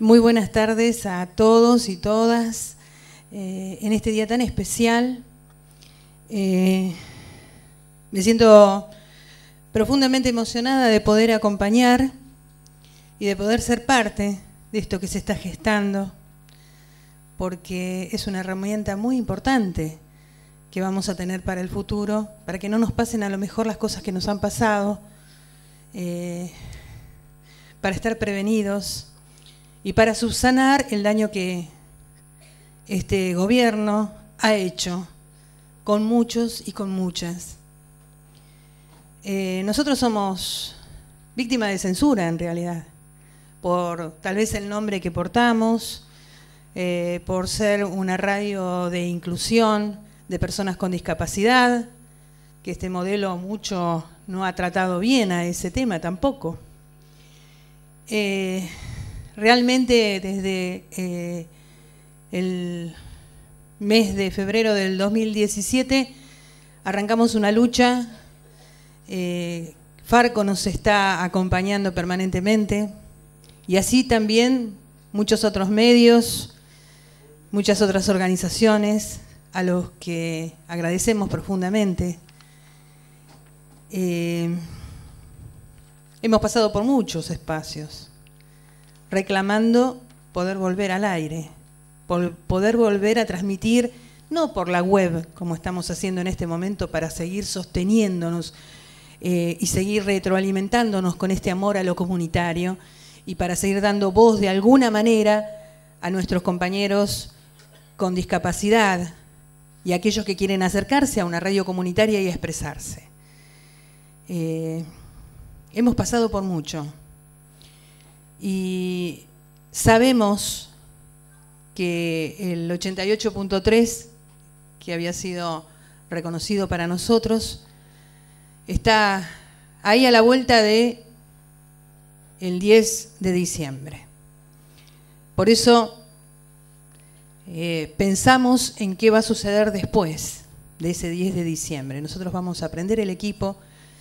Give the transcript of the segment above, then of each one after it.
Muy buenas tardes a todos y todas en este día tan especial. Me siento profundamente emocionada de poder acompañar y de poder ser parte de esto que se está gestando, porque es una herramienta muy importante que vamos a tener para el futuro, para que no nos pasen a lo mejor las cosas que nos han pasado, para estar prevenidos y para subsanar el daño que este gobierno ha hecho con muchos y con muchas. Nosotros somos víctimas de censura en realidad, por tal vez el nombre que portamos, por ser una radio de inclusión de personas con discapacidad, que este modelo mucho no ha tratado bien a ese tema tampoco. Realmente desde el mes de febrero del 2017 arrancamos una lucha. Farco nos está acompañando permanentemente y así también muchos otros medios, muchas otras organizaciones a los que agradecemos profundamente. Hemos pasado por muchos espacios reclamando poder volver al aire, poder volver a transmitir, no por la web, como estamos haciendo en este momento para seguir sosteniéndonos y seguir retroalimentándonos con este amor a lo comunitario y para seguir dando voz de alguna manera a nuestros compañeros con discapacidad y a aquellos que quieren acercarse a una radio comunitaria y expresarse. Hemos pasado por mucho y sabemos que el 88.3, que había sido reconocido para nosotros, está ahí a la vuelta de el 10 de diciembre. Por eso pensamos en qué va a suceder después de ese 10 de diciembre. Nosotros vamos a aprender el equipo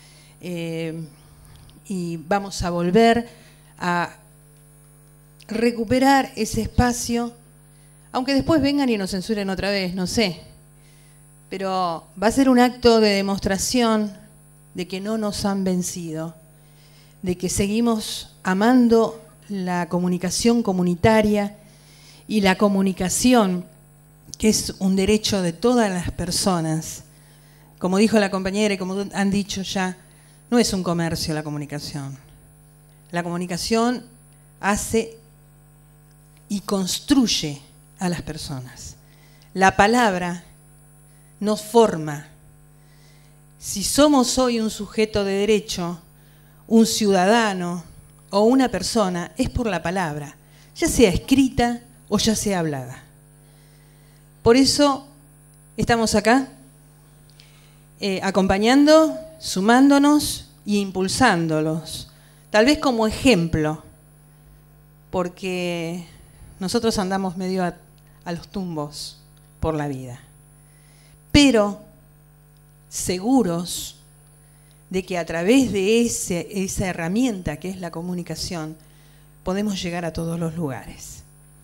y vamos a volver a recuperar ese espacio, aunque después vengan y nos censuren otra vez, no sé. Pero va a ser un acto de demostración de que no nos han vencido, de que seguimos amando la comunicación comunitaria y la comunicación, que es un derecho de todas las personas. Como dijo la compañera y como han dicho ya, no es un comercio la comunicación. La comunicación hace y construye a las personas. La palabra nos forma. Si somos hoy un sujeto de derecho, un ciudadano o una persona, es por la palabra, ya sea escrita o ya sea hablada. Por eso estamos acá, acompañando, sumándonos e impulsándolos, tal vez como ejemplo, porque nosotros andamos medio a los tumbos por la vida, pero seguros de que a través de esa herramienta que es la comunicación podemos llegar a todos los lugares.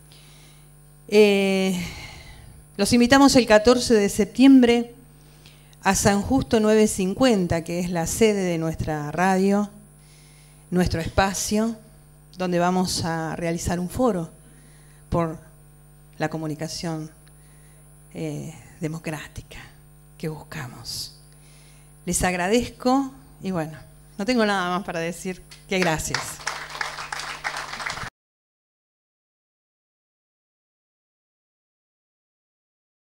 Los invitamos el 14 de septiembre a San Justo 950, que es la sede de nuestra radio, nuestro espacio, donde vamos a realizar un foro por la comunicación democrática que buscamos. Les agradezco y bueno, no tengo nada más para decir que gracias.